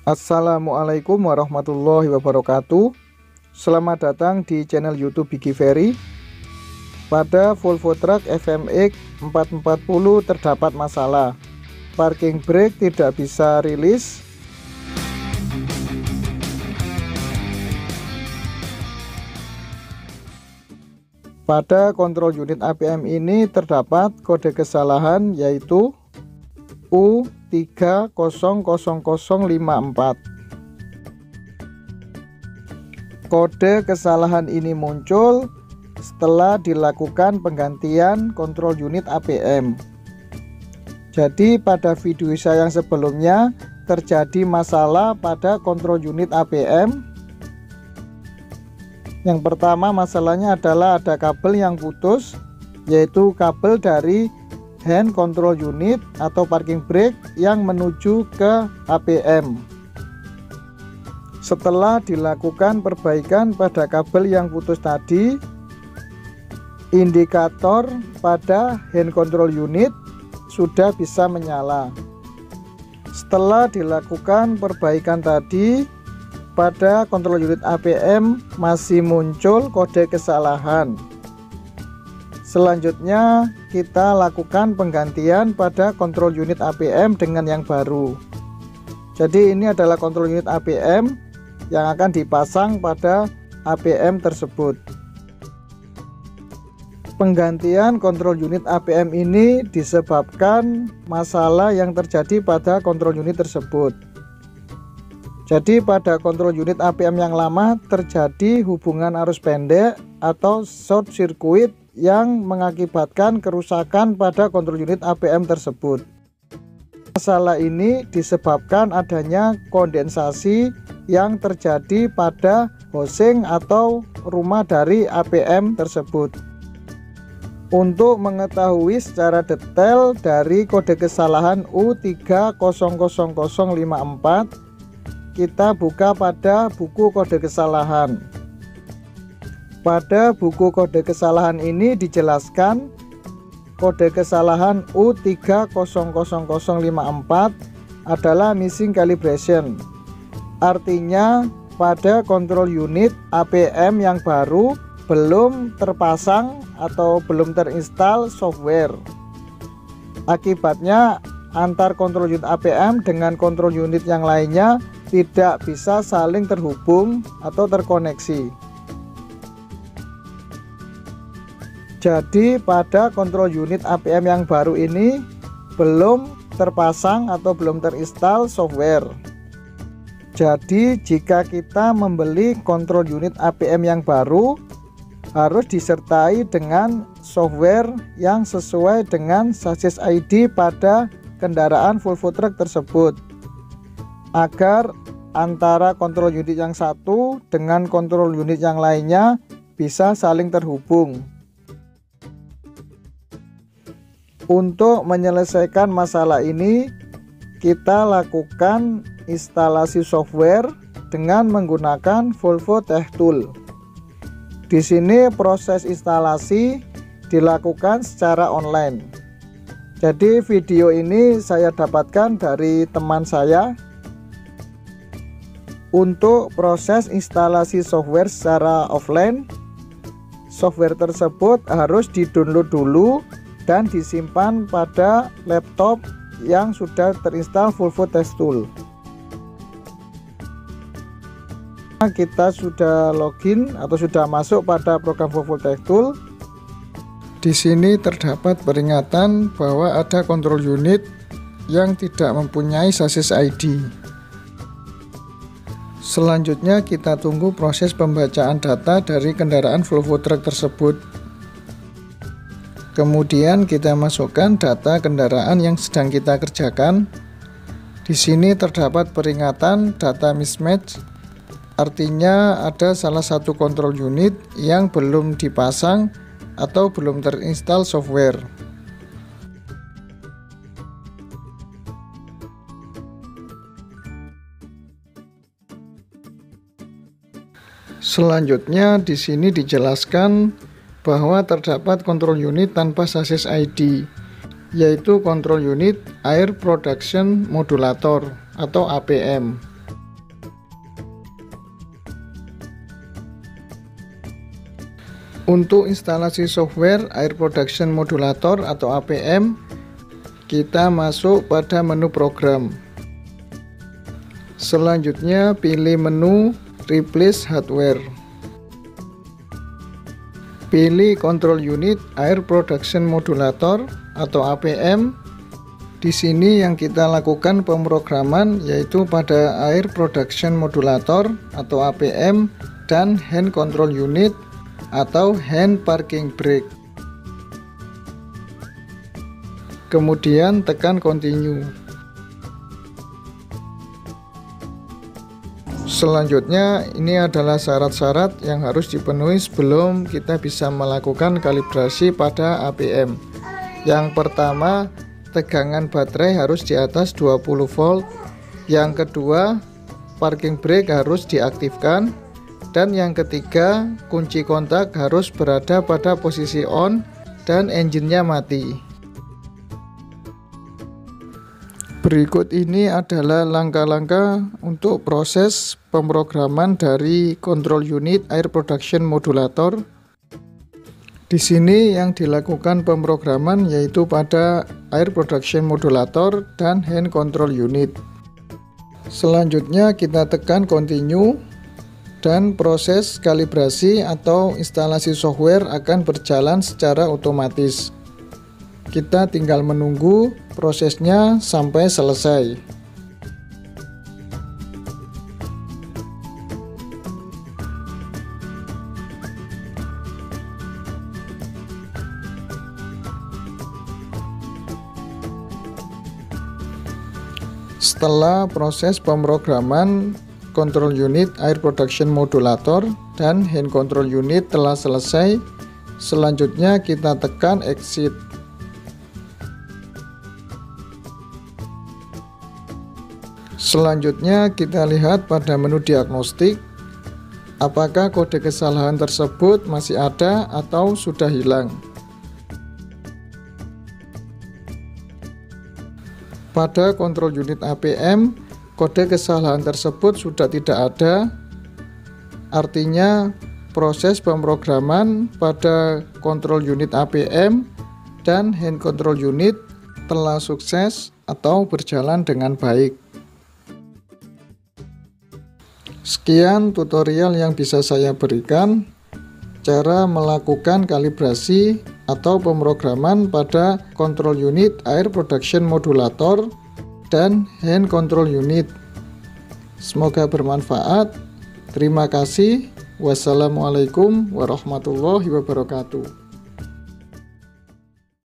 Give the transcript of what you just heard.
Assalamualaikum warahmatullahi wabarakatuh. Selamat datang di channel YouTube Bigi Ferry. Pada Volvo Truck FMX 440 terdapat masalah. Parking brake tidak bisa rilis. Pada kontrol unit APM ini terdapat kode kesalahan yaitu U300054. Kode kesalahan ini muncul setelah dilakukan penggantian kontrol unit APM. Jadi pada video saya yang sebelumnya terjadi masalah pada kontrol unit APM. Yang pertama masalahnya adalah ada kabel yang putus, yaitu kabel dari hand control unit atau parking brake yang menuju ke APM. Setelah dilakukan perbaikan pada kabel yang putus tadi, indikator pada hand control unit sudah bisa menyala. Setelah dilakukan perbaikan tadi, pada kontrol unit APM masih muncul kode kesalahan. Selanjutnya kita lakukan penggantian pada kontrol unit APM dengan yang baru. Jadi ini adalah kontrol unit APM yang akan dipasang pada APM tersebut. Penggantian kontrol unit APM ini disebabkan masalah yang terjadi pada kontrol unit tersebut. Jadi pada kontrol unit APM yang lama terjadi hubungan arus pendek atau short circuit yang mengakibatkan kerusakan pada kontrol unit APM tersebut. Masalah ini disebabkan adanya kondensasi yang terjadi pada housing atau rumah dari APM tersebut. Untuk mengetahui secara detail dari kode kesalahan U300054, kita buka pada buku kode kesalahan. Pada buku kode kesalahan ini dijelaskan kode kesalahan U300054 adalah missing calibration. Artinya pada kontrol unit APM yang baru belum terpasang atau belum terinstall software. Akibatnya antar kontrol unit APM dengan kontrol unit yang lainnya tidak bisa saling terhubung atau terkoneksi. Jadi pada kontrol unit APM yang baru ini belum terpasang atau belum terinstall software. Jadi jika kita membeli kontrol unit APM yang baru, harus disertai dengan software yang sesuai dengan chassis ID pada kendaraan Volvo Truck tersebut, agar antara kontrol unit yang satu dengan kontrol unit yang lainnya bisa saling terhubung. Untuk menyelesaikan masalah ini, kita lakukan instalasi software dengan menggunakan Volvo Tech Tool. Di sini proses instalasi dilakukan secara online. Jadi video ini saya dapatkan dari teman saya. Untuk proses instalasi software secara offline, software tersebut harus di-download dulu dan disimpan pada laptop yang sudah terinstall Volvo Tech Tool. Kita sudah login atau sudah masuk pada program Volvo Tech Tool. Di sini terdapat peringatan bahwa ada kontrol unit yang tidak mempunyai chassis ID. Selanjutnya kita tunggu proses pembacaan data dari kendaraan Volvo Truck tersebut. Kemudian kita masukkan data kendaraan yang sedang kita kerjakan. Di sini terdapat peringatan data mismatch. Artinya ada salah satu kontrol unit yang belum dipasang atau belum terinstall software. Selanjutnya di sini dijelaskan bahwa terdapat kontrol unit tanpa chassis ID, yaitu kontrol unit Air Production Modulator atau APM. Untuk instalasi software Air Production Modulator atau APM, kita masuk pada menu program. Selanjutnya pilih menu Replace Hardware. Pilih Control Unit Air Production Modulator atau APM. Di sini yang kita lakukan pemrograman yaitu pada Air Production Modulator atau APM dan Hand Control Unit atau Hand Parking Brake. Kemudian tekan Continue. Selanjutnya ini adalah syarat-syarat yang harus dipenuhi sebelum kita bisa melakukan kalibrasi pada APM. Yang pertama, tegangan baterai harus di atas 20 volt. Yang kedua, parking brake harus diaktifkan. Dan yang ketiga, kunci kontak harus berada pada posisi on dan engine-nya mati. Berikut ini adalah langkah-langkah untuk proses pemrograman dari Control Unit Air Production Modulator. Di sini yang dilakukan pemrograman yaitu pada Air Production Modulator dan Hand Control Unit. Selanjutnya kita tekan Continue. Dan proses kalibrasi atau instalasi software akan berjalan secara otomatis. Kita tinggal menunggu prosesnya sampai selesai. Setelah proses pemrograman Control Unit Air Production Modulator dan Hand Control Unit telah selesai, selanjutnya kita tekan Exit. Selanjutnya kita lihat pada menu diagnostik, apakah kode kesalahan tersebut masih ada atau sudah hilang. Pada Control Unit APM, kode kesalahan tersebut sudah tidak ada, artinya proses pemrograman pada Control Unit APM dan Hand Control Unit telah sukses atau berjalan dengan baik. Sekian tutorial yang bisa saya berikan, cara melakukan kalibrasi atau pemrograman pada Control Unit Air Production Modulator dan Hand Control Unit. Semoga bermanfaat. Terima kasih. Wassalamualaikum warahmatullahi wabarakatuh.